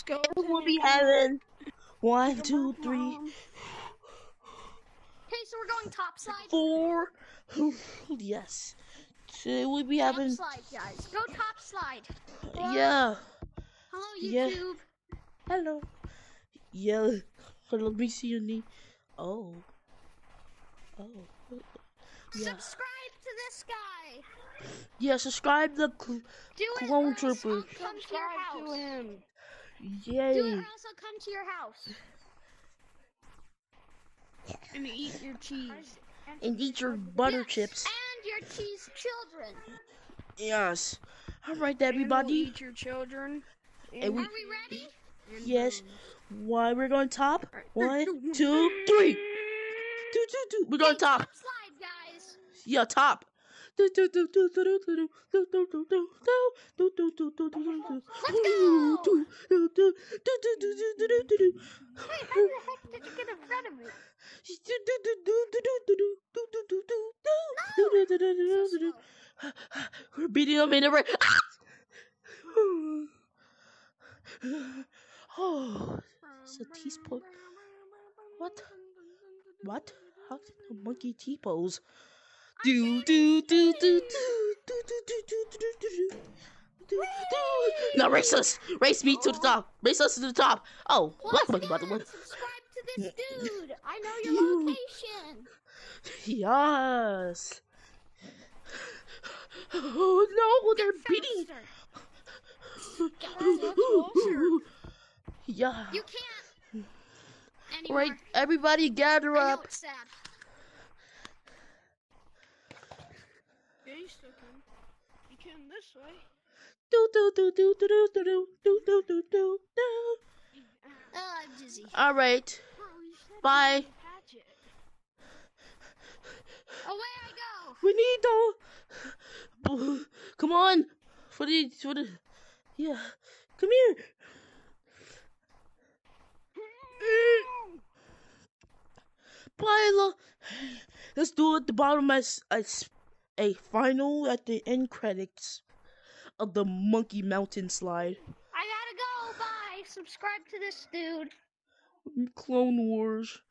Let's go. We'll be having 1, 2, 3, Okay, so we're going topside. 4. Yes. So we'll be having. Topside, guys. Go topside. Yeah. Hello, Yeah. YouTube. Hello. Yeah. Let me see your name. Oh. Oh. Yeah. Subscribe to this guy. Yeah. Subscribe to Do it, Clone or else Trooper. I'll come to your house. To him. Yay. Do it, or else I'll come to your house. And eat your cheese. And eat your butter Yes, chips. and your cheese children. Yes. All right, And we'll everybody. eat your children. And we. Are we ready? Yes. Why we're going top? Right. 1, 2, 3. 2, 2, 2. We're going top. Topside, guys. Yeah, top. Let's go. Wait, how the heck did you get in front of me? We're beating them in every. Oh, it's a teaspoon. What? What? How did the monkey T-pose? Do do do do do do do do do do do. No, race us! Race me to the top! Race us to the top! Oh, welcome, by the way. Subscribe to this dude. I know your location. Yes. Oh no, they're beating. Yeah. You can't. Anymore. Right, everybody gather I know up. it's sad. Yeah, you still can. You can this way. Do do do do do do do do do do do do. I'm dizzy. All right. Bro, you said Bye. you catch it. Away I go. We need the. Come on. For the. Yeah. Come here. Bye. Let's do it at the bottom as a final at the end credits of the Monkey Mountain slide. I gotta go. Bye. Subscribe to this dude. Clone Wars.